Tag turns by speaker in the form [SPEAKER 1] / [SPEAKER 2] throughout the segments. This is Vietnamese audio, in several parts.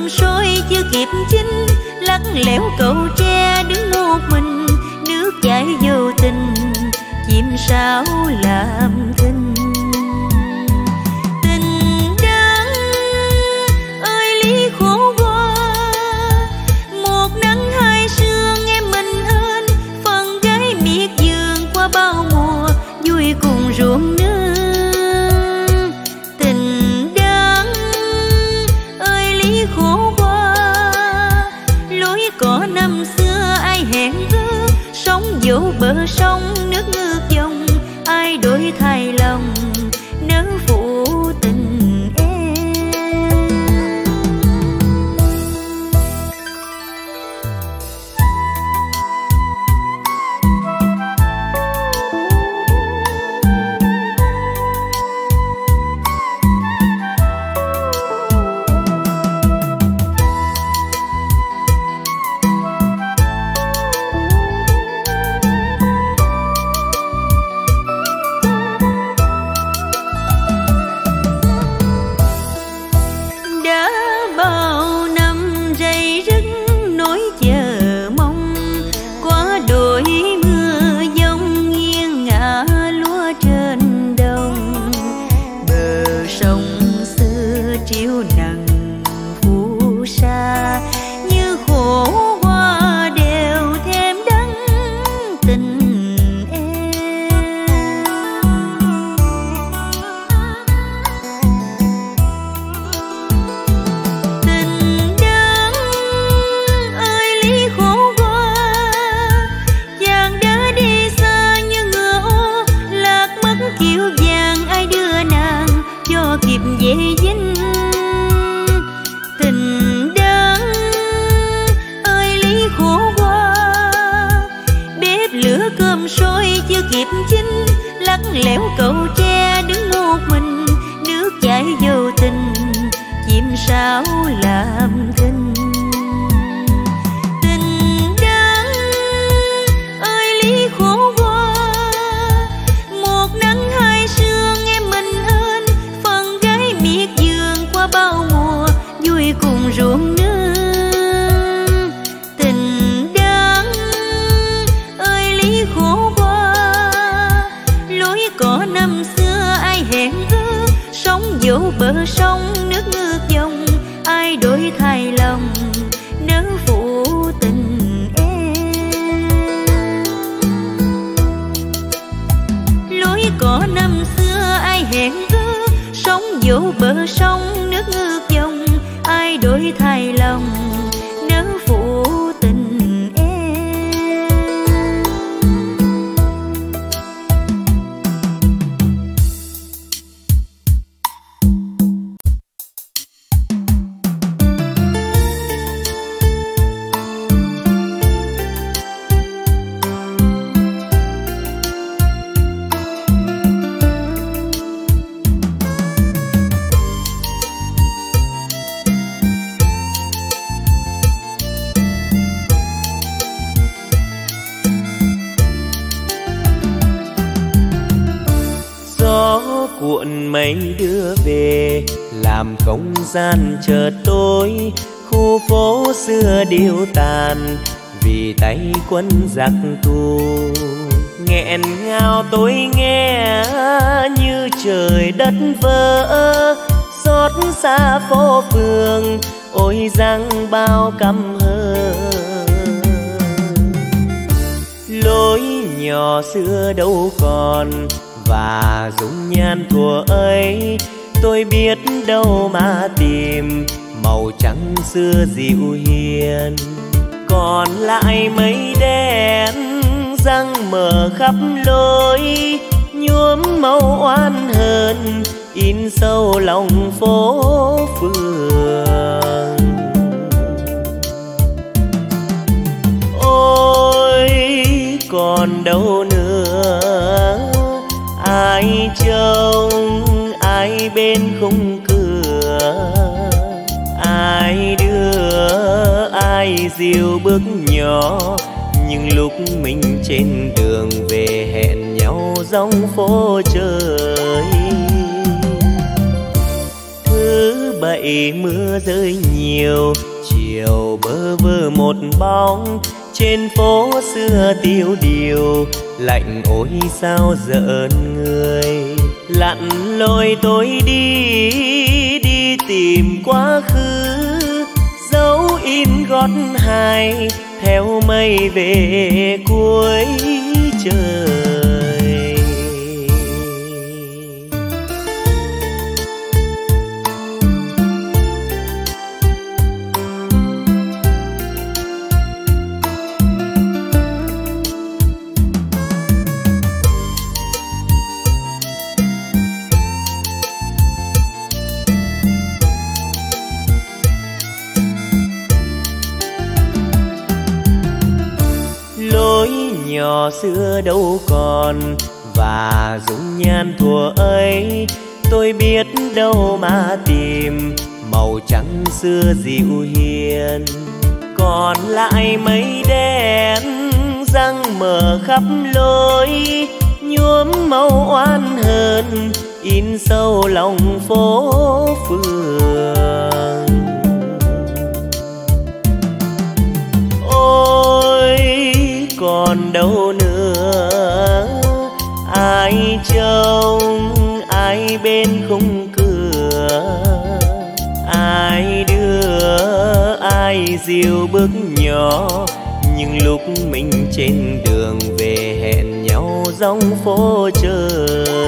[SPEAKER 1] cơm sôi chưa kịp chín, lắc lẻo cầu tre đứng một mình, nước chảy vô tình chim sáo làm thinh. Tình đắng ơi lý khổ qua, một nắng hai sương em mình hên, phần gái miệt vườn qua bao mùa vui cùng ruộng nương. Tình đắng ơi lý khổ qua, lối cỏ năm xưa ai hẹn ước, sống dỗ bờ sông nước ngược dòng, ai đổi thay lòng nỡ phụ tình em. Lẻo cầu tre đứng một mình, nước chảy vô tình chim sáo làm thinh. Tình đắng ơi lý khổ qua, một nắng hai sương em mình hên, phần gái miệt vườn qua bao mùa vui cùng ruộng nương. Tình đắng ơi lý khổ qua, cỏ năm xưa ai hẹn ước, sống dỗ bờ sông nước ngược dòng, ai đổi thay lòng nỡ phụ tình em. Lối cỏ năm xưa ai hẹn ước, sống dỗ bờ sông nước ngược dòng, ai đổi thay lòng nỡ phụ tình em.
[SPEAKER 2] Cuộn mây đưa về làm không gian chợt tối, khu phố xưa điêu tàn vì tay quân giặc thù. Nghẹn ngào tôi nghe như trời đất vỡ, xót xa phố phường ôi giăng bao căm hờ. Lối nhỏ xưa đâu còn và dung nhan thuở ấy, tôi biết đâu mà tìm màu trắng xưa dịu hiền. Còn lại mây đen răng mờ khắp lối, nhuốm màu oan hờn in sâu lòng phố phường. Ôi còn đâu nữa, ai trông ai bên khung cửa, ai đưa ai dìu bước nhỏ. Nhưng lúc mình trên đường về hẹn nhau dòng phố trời, thứ bảy mưa rơi nhiều, chiều bơ vơ một bóng trên phố xưa tiêu điều. Lạnh ôi sao giận người, lặn lội tôi đi đi tìm quá khứ, dấu in gót hai theo mây về cuối trời. Nhỏ xưa đâu còn và dung nhan thuở ấy, tôi biết đâu mà tìm màu trắng xưa dịu hiền. Còn lại mây đen răng mờ khắp lối, nhuốm màu oan hờn in sâu lòng phố phường. Ôi còn đâu nữa, ai trông ai bên khung cửa, ai đưa ai dìu bước nhỏ. Nhưng lúc mình trên đường về hẹn nhau dòng phố trời.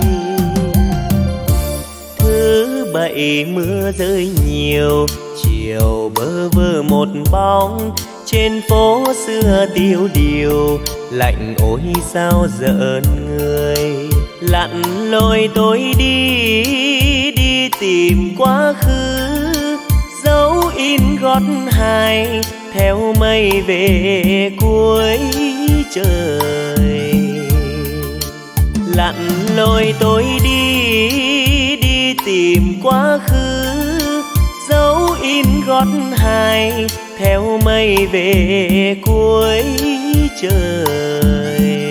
[SPEAKER 2] Thứ bảy mưa rơi nhiều, chiều bơ vơ một bóng trên phố xưa tiêu điều. Lạnh ôi sao giận người, lặn lội tôi đi đi tìm quá khứ, dấu in gót hai theo mây về cuối trời. Lặn lội tôi đi đi tìm quá khứ, dấu in gót hai theo mây về cuối trời.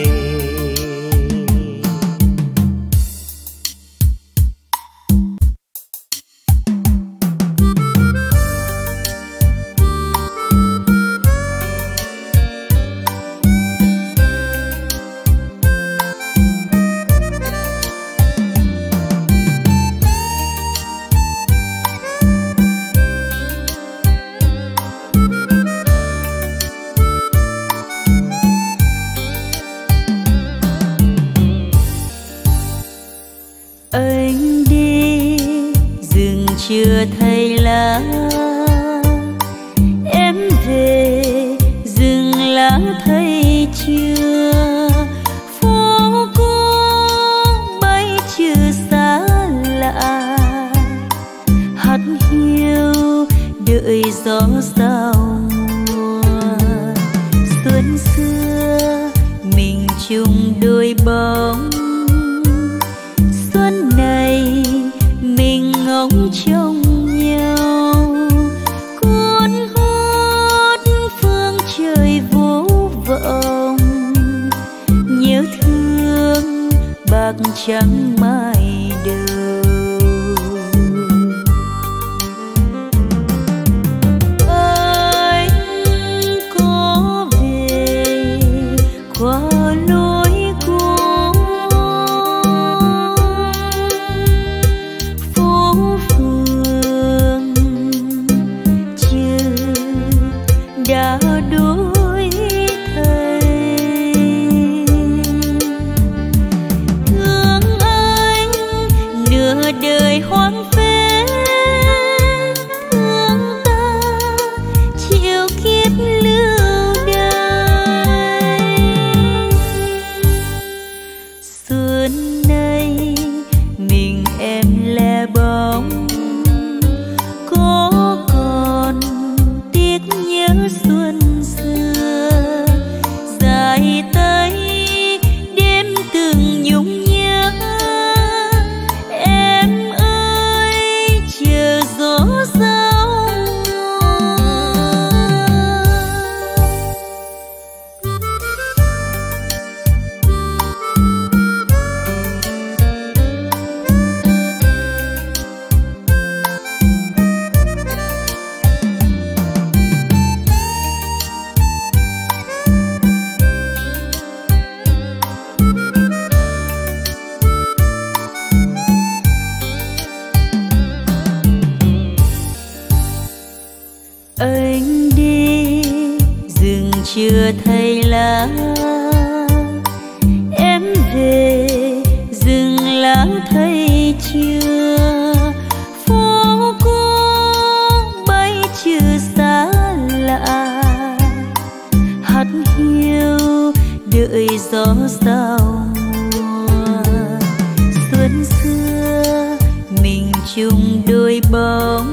[SPEAKER 1] chưa thấy lá, em về rừng lá thấy chưa, phố cô bay chưa xa lạ, hát hiu đợi gió giao mùa. Xuân xưa mình chung đôi bóng, xuân này mình ngóng trông nhau, cuốn hút phương trời vô vọng, nhớ thương bạc trắng mai đầu. Anh có về qua lối cũ, phố phường chưa đã đổi thay. Thương anh nửa đời hoang phế, thương ta chịu kiếp lưu đày. Xuân nay mình em lẻ bóng, chưa thấy lá. Em về rừng lãng thấy chưa, phố cô bay chưa xa lạ. Hát hiu đợi gió sao mùa, xuân xưa mình chung đôi bóng.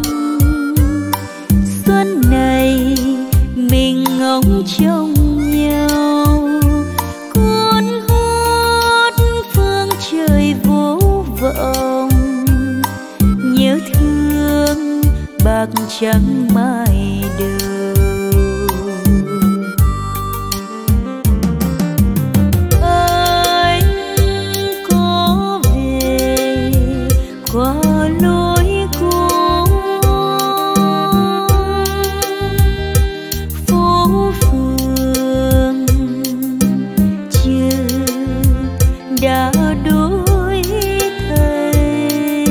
[SPEAKER 1] Xuân này mình ngóng trông nhau, cuốn hút phương trời vô vọng. Nhớ thương bạc trắng mai đầu. Anh có về qua lối cũ, phố phường chưa đã đổi thay.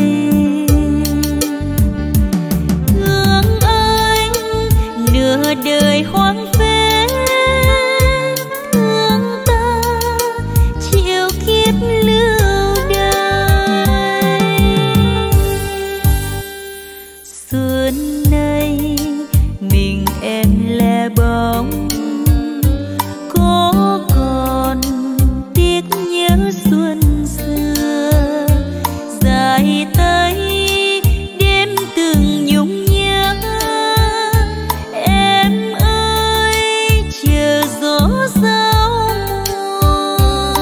[SPEAKER 1] Thương anh nửa đời hoang phế, thương ta chịu kiếp lưu đày. Xuân nay mình em lẻ bóng, có còn tiếc nhớ xuân xưa. Dài tay đêm từng nhung nhớ, em ơi chờ gió giao mùa.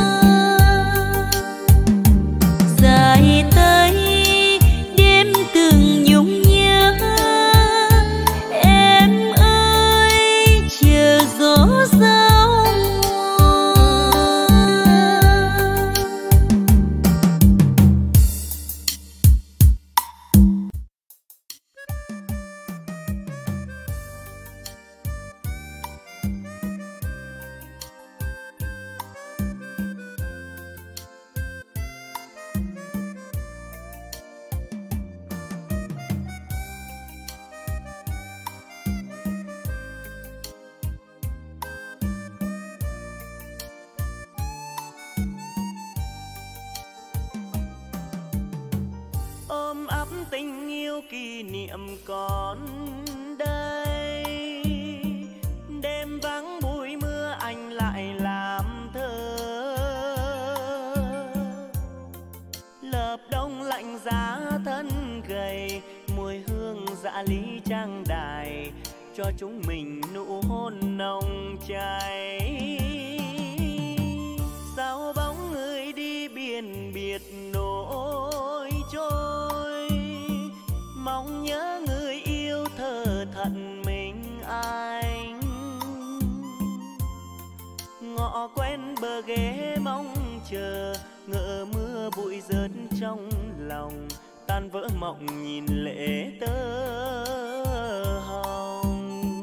[SPEAKER 1] Dài tay đêm từng nhung nhớ, em ơi chờ gió giao mùa.
[SPEAKER 2] Ôm ấp tình yêu kỷ niệm còn đây. Đêm vắng bụi mưa anh lại làm thơ, lợp đông lạnh giá thân gầy. Mùi hương dạ lý trang đài cho chúng mình nụ hôn nồng cháy. Sao bóng người đi biển biệt nỗi trôi, mong nhớ người yêu thơ thận mình anh. Ngọ quen bờ ghế mong chờ, ngỡ mưa bụi rớt trong lòng. Tan vỡ mộng nhìn lệ tơ hồng.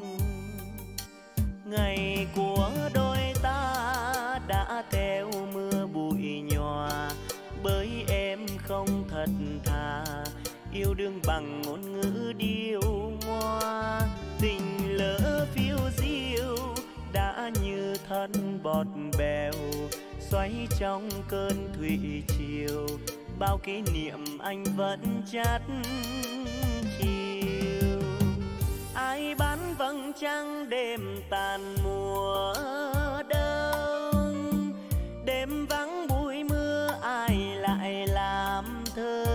[SPEAKER 2] Ngày của đôi ta đã theo mưa bụi nhòa, bởi em không thật thà yêu đương bằng ngôn ngữ điêu ngoa. Tình lỡ phiêu diêu đã như thân bọt bèo, xoáy trong cơn thủy triều. Bao kỷ niệm anh vẫn chát chiều. Ai bán vầng trăng đêm tàn mùa đông, đêm vắng bụi mưa ai lại làm thơ.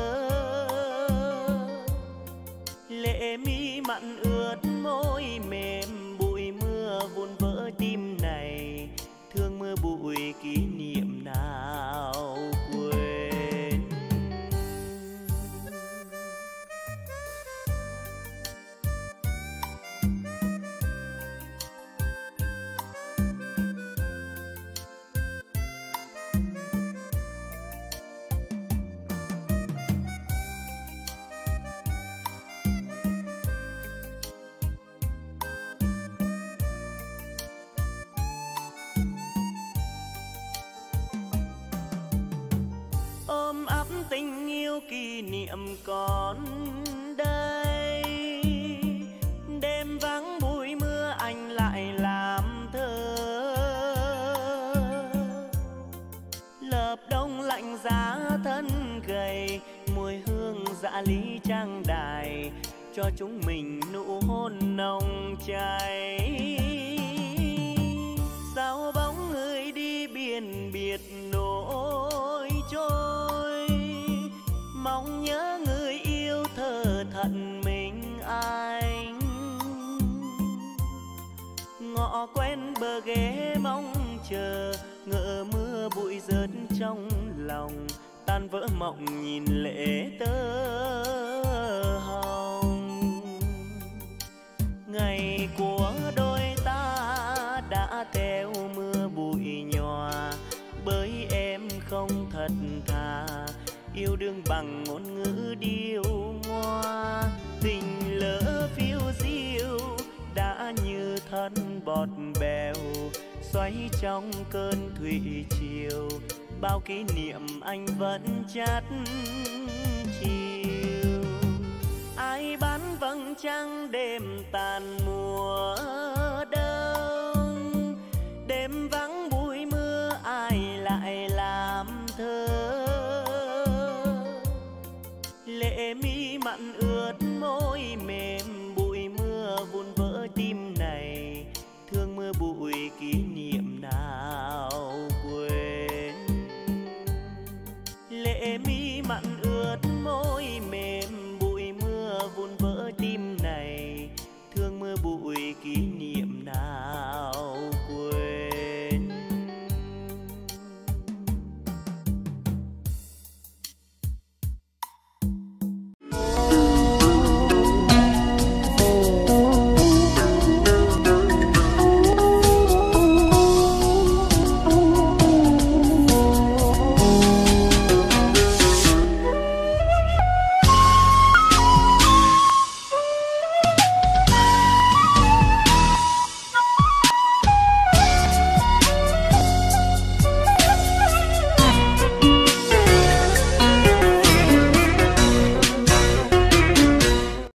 [SPEAKER 2] Lệ mi mặn ướt môi mềm, bụi mưa vun vỡ tim này. Thương mưa bụi kỷ niệm nào quên. Ôm ấp tình yêu kỷ niệm còn đây. Đêm vắng bụi mưa anh lại làm dạ lý trang đài, cho chúng mình nụ hôn nồng cháy. Sao bóng người đi biển biệt nỗi trôi, mong nhớ người yêu thơ thận mình anh. Ngọ quen bờ ghế mong chờ, ngỡ mưa bụi rớt trong lòng, tan vỡ mộng nhìn lệ tơ hồng. Ngày của đôi ta đã theo mưa bụi nhòa, bởi em không thật thà, yêu đương bằng ngôn ngữ điêu ngoa. Tình lỡ phiêu diêu đã như thân bọt bèo, xoáy trong cơn thủy triều, bao kỷ niệm anh vẫn chát chiều. Ai bán vầng trăng đêm tàn mùa đông, đêm vắng bụi mưa ai lại làm thơ. Lệ mi mặn ướt môi mềm, bụi mưa vụn vỡ tim này, thương mưa bụi kỷ niệm nào quên. Lệ mi